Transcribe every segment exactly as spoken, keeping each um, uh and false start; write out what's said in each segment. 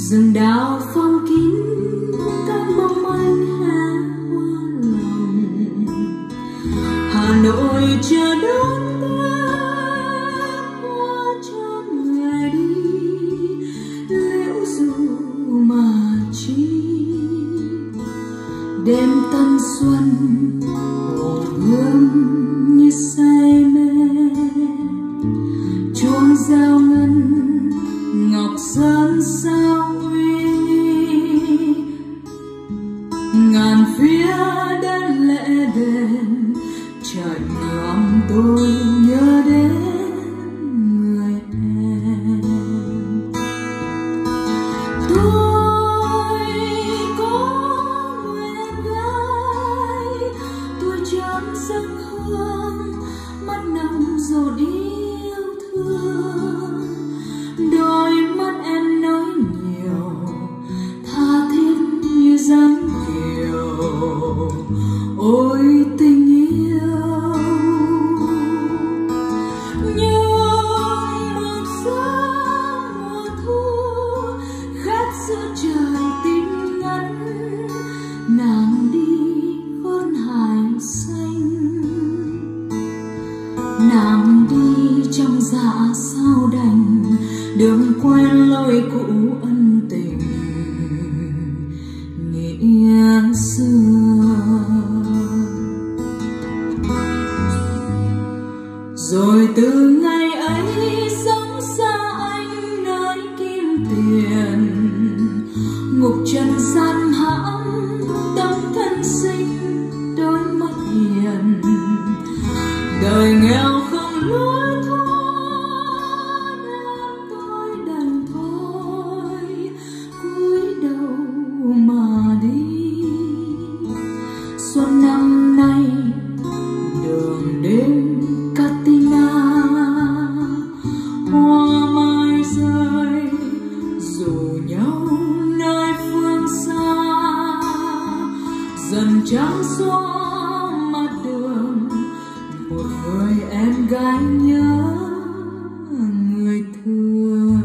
rừng đào phong kín các mong manh hè hoa lòng. Hà Nội chờ đón Tết hoa cho người đi, liễu dù mà chi đêm tân xuân hồ hương như say mê. Chuông reo ngân ngọc sơn sao uy nghi, ngàn phía đến lễ đền chợt lòng tôi nhớ đến người em. Tôi có người em gái tuổi chớm sắc hương, mắt nồng dồn yêu thương. Đôi mắt em nói nhiều tha thiết như dáng kiều, ôi tình yêu. Như một giấc mùa thu khát giữa trời tím ngắt, nàng đi khôn hải xanh, nàng đi trong dạ sao đành, đường quen lối cũ ân tình nghĩa xưa. Rồi từ ngày ấy sống xa anh nơi kim tiền, ngục trần gian hãm tấm thân sinh đôi mắt hiền. Đời nghèo không lối thoát nên tôi đành thôi cúi đầu mà đi. Xuân năm nay đường đến Katina, hoa mai rơi rủ nhau nơi phương xa, dần trắng xóa mặt đường một người em gái nhớ người thương.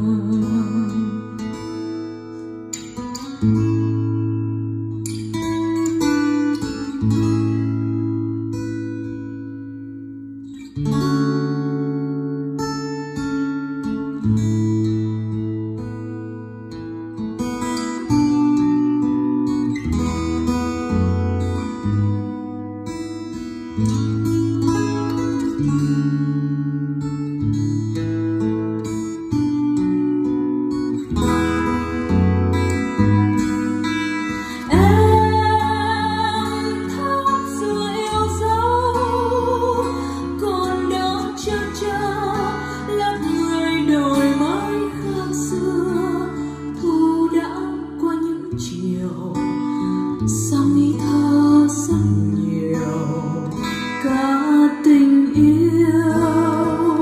Sao nghi thơ rất nhiều cả tình yêu.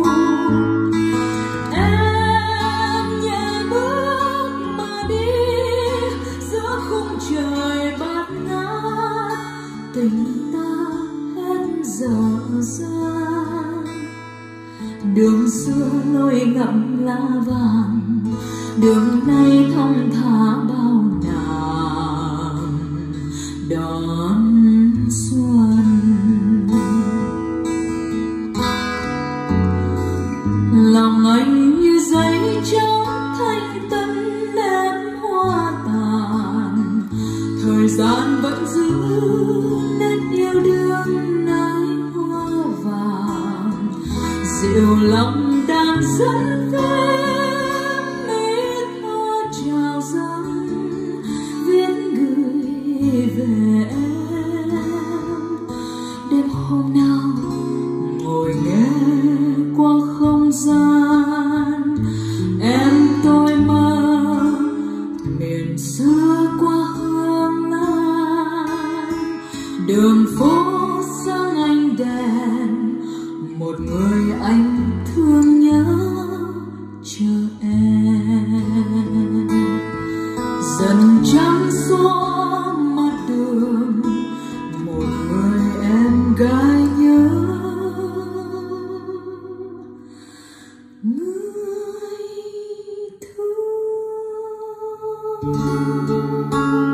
Em nhẹ bước mà đi giữa khung trời bát ngát, tình ta hết dở dang. Đường xưa lối ngậm lá vàng, đường nay thong thả bao nàng đón xuân. Lòng anh như giấy trắng thanh tân nét hoa tàn, thời gian vẫn giữ nét yêu đương nái hoa vàng. Dịu lòng đang dẫn về mấy hoa chào dâng viết gửi về em. Đêm hôm nào ngồi nghe qua không gian, em tôi mơ miền xưa qua hương lan. Đường phố sáng ánh đèn, một người anh thương nhớ chờ em. Dần trắng xóa mặt đường, một người em gái nhớ người thương. Hãy subscribe cho kênh Ghiền Mì Gõ để không bỏ lỡ